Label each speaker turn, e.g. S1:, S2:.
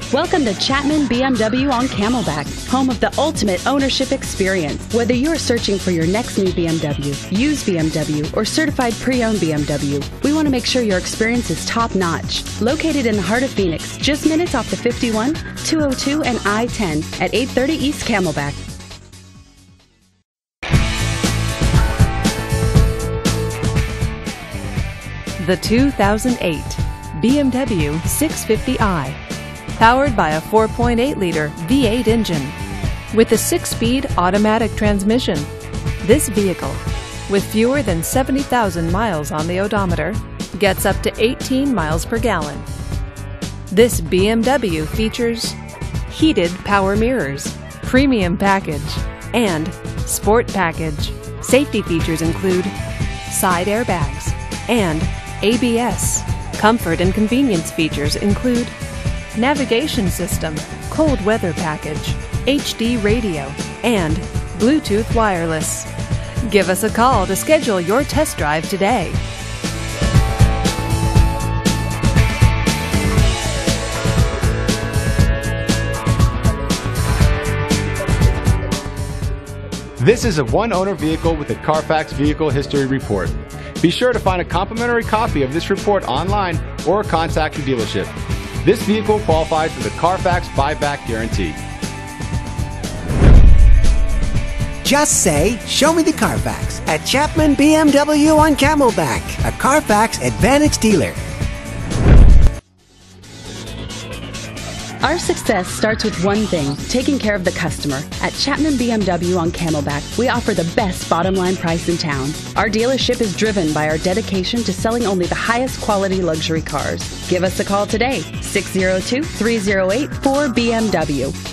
S1: Welcome to Chapman BMW on Camelback, home of the ultimate ownership experience. Whether you're searching for your next new BMW, used BMW, or certified pre-owned BMW, we want to make sure your experience is top-notch. Located in the heart of Phoenix, just minutes off the 51, 202, and I-10 at 830 East Camelback.
S2: The 2008 BMW 650i. Powered by a 4.8-liter V8 engine with a 6-speed automatic transmission. This vehicle, with fewer than 70,000 miles on the odometer, gets up to 18 miles per gallon. This BMW features heated power mirrors, premium package, and sport package. Safety features include side airbags and ABS. Comfort and convenience features include navigation system, cold weather package, HD radio, and Bluetooth wireless. Give us a call to schedule your test drive today.
S3: This is a one-owner vehicle with a Carfax Vehicle History Report. Be sure to find a complimentary copy of this report online or contact the dealership. This vehicle qualifies for the Carfax buyback guarantee.
S4: Just say, "Show me the Carfax" at Chapman BMW on Camelback, a Carfax Advantage dealer.
S1: Our success starts with one thing, taking care of the customer. At Chapman BMW on Camelback, we offer the best bottom line price in town. Our dealership is driven by our dedication to selling only the highest quality luxury cars. Give us a call today, 602-308-4BMW.